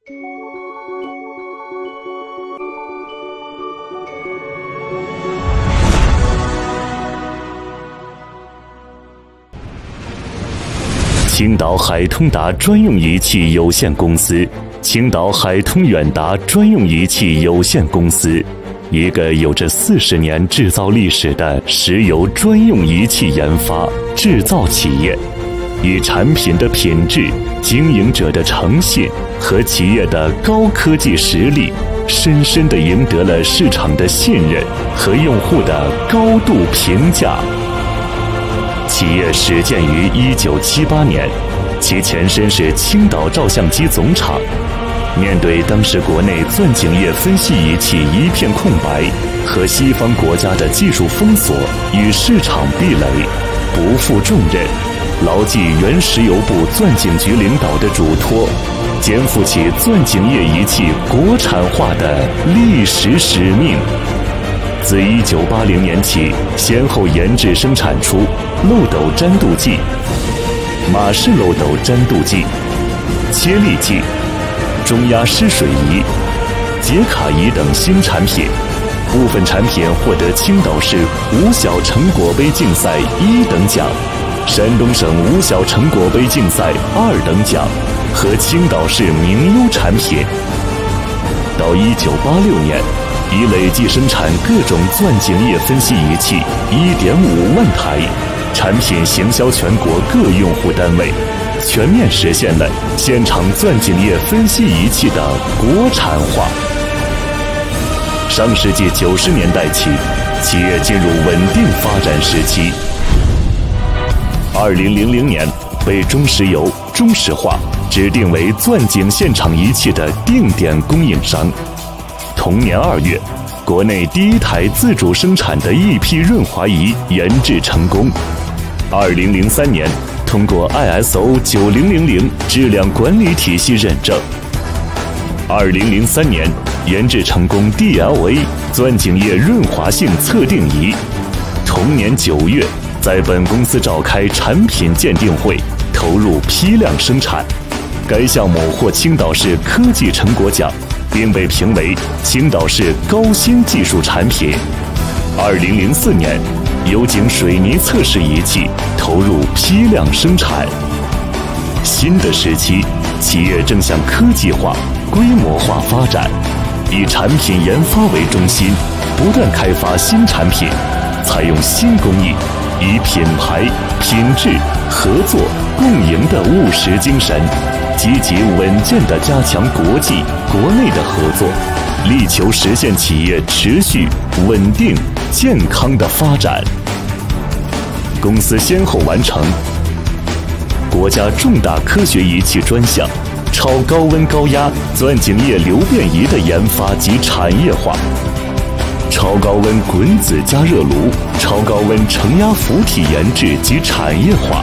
青岛海通达专用仪器有限公司、青岛海通远达专用仪器有限公司，一个有着40年制造历史的石油专用仪器研发制造企业，以产品的品质、经营者的诚信和企业的高科技实力，深深地赢得了市场的信任和用户的高度评价。企业始建于1978年，其前身是青岛照相机总厂。面对当时国内钻井液分析仪器一片空白和西方国家的技术封锁与市场壁垒，不负重任，牢记原石油部钻井局领导的嘱托，肩负起钻井液仪器国产化的历史使命。自1980年起，先后研制生产出漏斗粘度剂、马氏漏斗粘度剂、切粒剂、中压湿水仪、杰卡仪等新产品，部分产品获得青岛市五小成果杯竞赛1等奖、山东省五小成果杯竞赛2等奖和青岛市名优产品。到1986年，已累计生产各种钻井液分析仪器1.5万台，产品行销全国各用户单位，全面实现了现场钻井液分析仪器的国产化。上世纪90年代起，企业进入稳定发展时期。2000年，被中石油、中石化指定为钻井现场仪器的定点供应商。同年2月，国内第一台自主生产的一批润滑仪研制成功。2003年，通过 ISO 9000质量管理体系认证。2003年，研制成功 DLA 钻井液润滑性测定仪。同年9月，在本公司召开产品鉴定会，投入批量生产。该项目获青岛市科技成果奖，并被评为青岛市高新技术产品。2004年，油井水泥测试仪器投入批量生产。新的时期，企业正向科技化、规模化发展，以产品研发为中心，不断开发新产品，采用新工艺，以品牌、品质、合作、共赢的务实精神，积极稳健地加强国际、国内的合作，力求实现企业持续、稳定、健康的发展。公司先后完成国家重大科学仪器专项超高温高压钻井液流变仪的研发及产业化，超高温滚子加热炉、超高温承压浮体研制及产业化。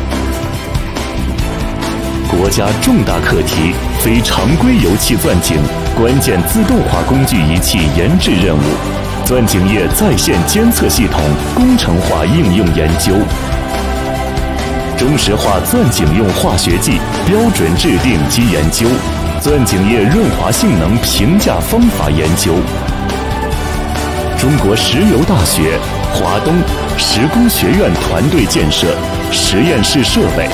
国家重大课题非常规油气钻井关键自动化工具仪器研制任务，钻井液在线监测系统工程化应用研究，中石化钻井用化学剂标准制定及研究，钻井液润滑性能评价方法研究，中国石油大学、华东石工学院团队建设实验室设备。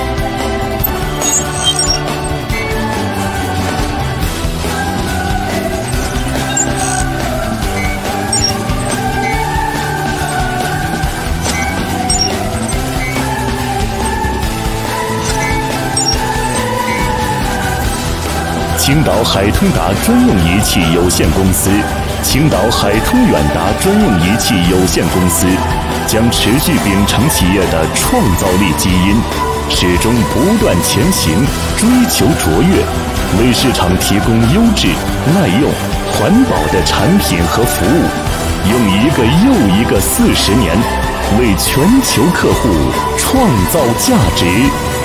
青岛海通达专用仪器有限公司、青岛海通远达专用仪器有限公司将持续秉承企业的创造力基因，始终不断前行，追求卓越，为市场提供优质、耐用、环保的产品和服务，用一个又一个40年，为全球客户创造价值。